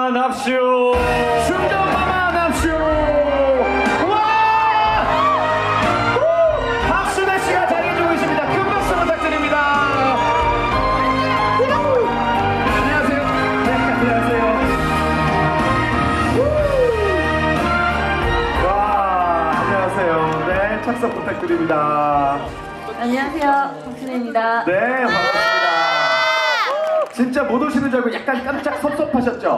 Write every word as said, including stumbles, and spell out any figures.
마마 납쇼. 충정 마마 납쇼. 와! 박수대 씨가 자리해주고 있습니다. 큰 박수 부탁드립니다. 안녕하세요. 네, 안녕하세요. 와, 안녕하세요. 네, 착석 부탁드립니다. 안녕하세요, 박순혜입니다. 네, 반갑습니다. 진짜 못 오시는 줄 알고 약간 깜짝 섭섭하셨죠?